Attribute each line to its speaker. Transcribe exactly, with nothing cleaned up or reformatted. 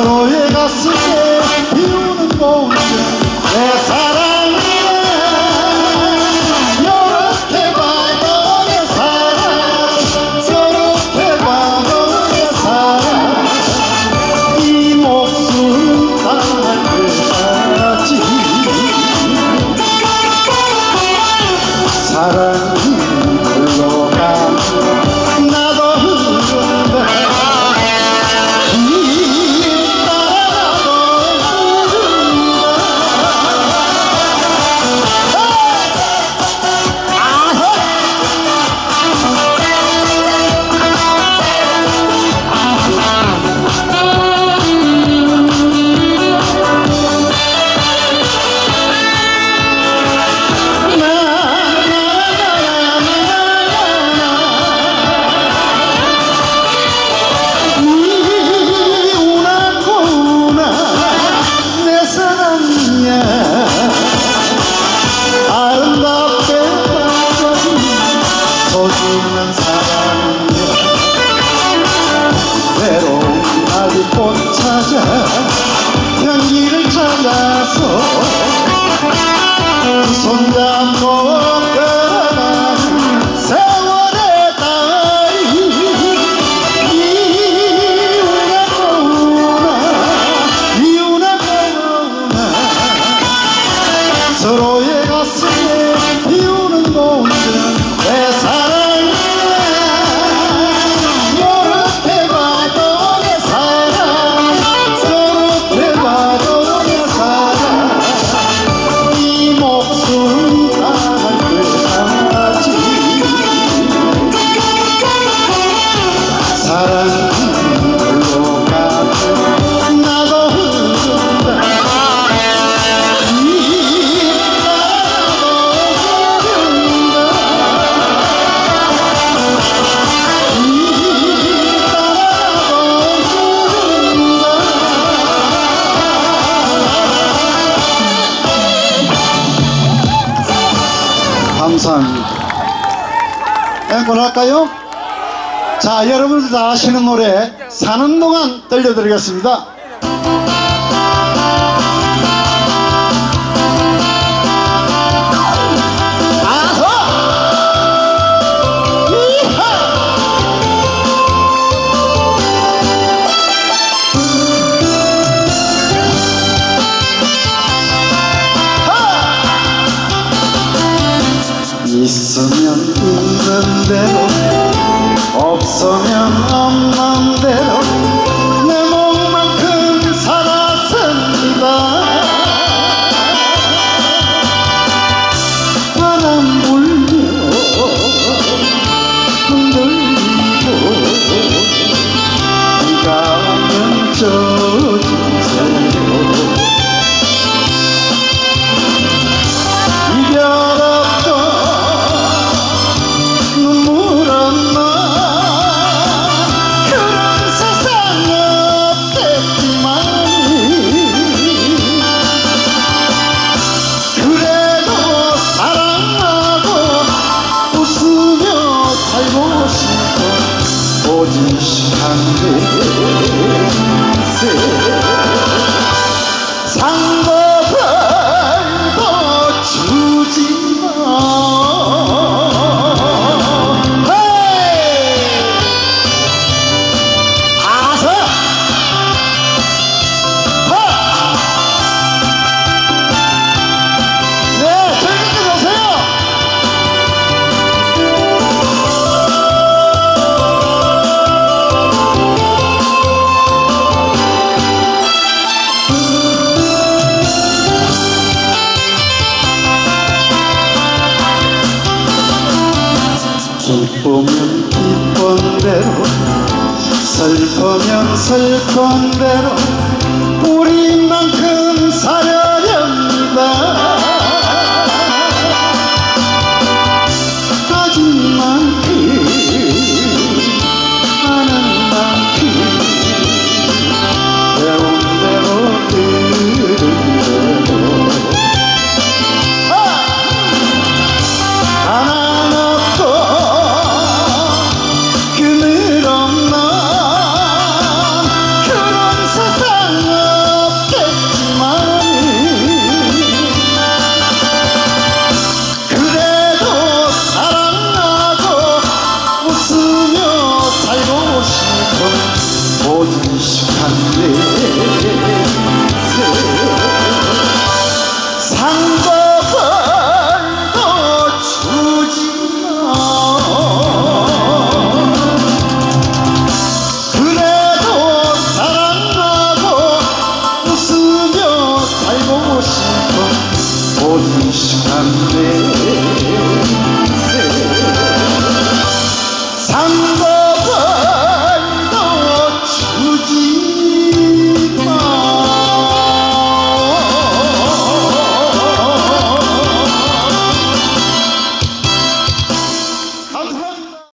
Speaker 1: 서로의 가슴에 피우는 꽃은 내 사랑이야. 이렇게 봐도 내 사랑, 이렇게 봐도 내 사랑. 이 목숨 당할 때까지 사랑이 흘러가 나도 흐른다. 소중한 사랑이야. 외로운 나를 꽃 찾아 향기를 찾아서 손잡고 걸어가는 세월의 다리. 이웃나구나 이웃나구나 서로의 가슴에 피우는 꽃은 내 사랑이야. 이렇게 봐도 내 사랑, 이렇게 봐도 내 사랑. 이 목숨 다할 때까지 사랑이 흘러가도 나도 흐른다. 감사합니다. 앵콜 할까요? 자, 여러분들 다 아시는 노래 사는 동안 들려드리겠습니다. 있으면 있는 대로, 없으면 없는 대로 내 몸만큼 살았습니다. 바람 불며 흔들리고 비가 오면 젖으세요. 이별 상고벌도 주지마. 아서 네, 즐겁게 노세요. 기쁘면 기쁜 대로, 슬프면 슬픈 대로 우리만큼 살아야 합니다. 가진 만큼 하는 만큼 배운 대로 들은 대로 하나 없고 그늘 없는 그런 세상 상관